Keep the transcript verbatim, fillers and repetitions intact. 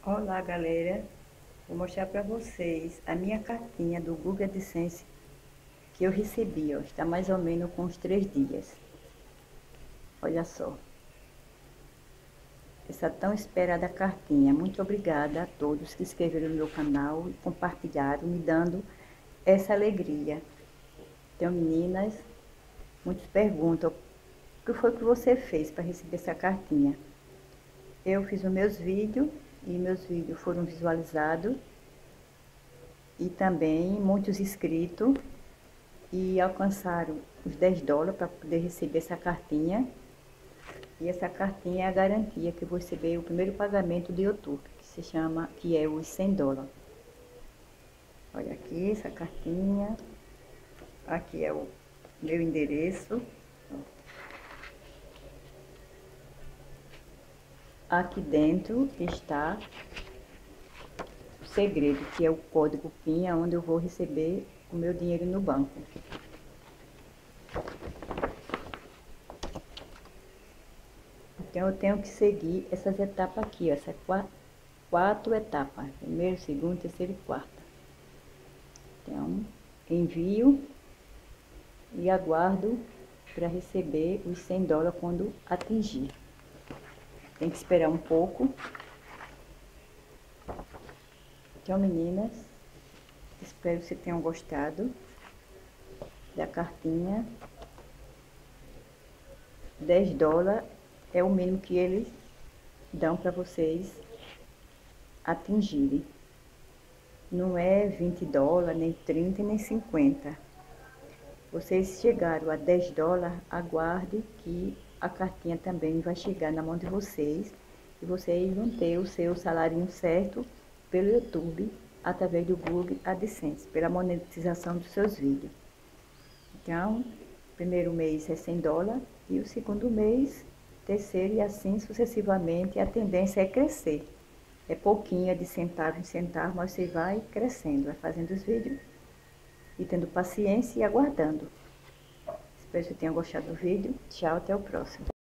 Olá, galera, vou mostrar para vocês a minha cartinha do Google AdSense que eu recebi, ó, está mais ou menos com uns três dias. Olha só, essa tão esperada cartinha. Muito obrigada a todos que inscreveram no meu canal e compartilharam, me dando essa alegria. Então, meninas, muitos perguntam, o que foi que você fez para receber essa cartinha? Eu fiz os meus vídeos e meus vídeos foram visualizados e também muitos inscritos e alcançaram os dez dólares para poder receber essa cartinha. E essa cartinha é a garantia que eu vou receber o primeiro pagamento do YouTube, que se chama, que é os cem dólares. Olha aqui essa cartinha, aqui é o meu endereço. Aqui dentro está o segredo, que é o código PIN, onde eu vou receber o meu dinheiro no banco. Então, eu tenho que seguir essas etapas aqui, ó, essas quatro, quatro etapas. Primeiro, segundo, terceiro e quarta. Então, envio e aguardo para receber os cem dólares quando atingir. Tem que esperar um pouco. Então, meninas, espero que vocês tenham gostado da cartinha. dez dólares é o mínimo que eles dão para vocês atingirem. Não é vinte dólares, nem trinta, nem cinquenta. Vocês chegaram a dez dólares, aguarde que a cartinha também vai chegar na mão de vocês. E vocês vão ter o seu salário certo pelo YouTube, através do Google AdSense, pela monetização dos seus vídeos. Então, o primeiro mês é cem dólares e o segundo mês, terceiro e assim sucessivamente. A tendência é crescer. É pouquinho, é de centavo em centavo, mas você vai crescendo, vai fazendo os vídeos e tendo paciência e aguardando. Espero que você tenha gostado do vídeo. Tchau, até o próximo.